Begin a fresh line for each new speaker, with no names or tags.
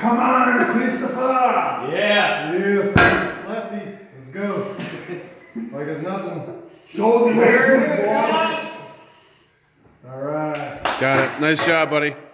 Come on, Christopher!
Yeah!
Yes, lefty. Let's go. Like it's nothing.
Show the way, boss!
All right.
Got it. Nice job, buddy.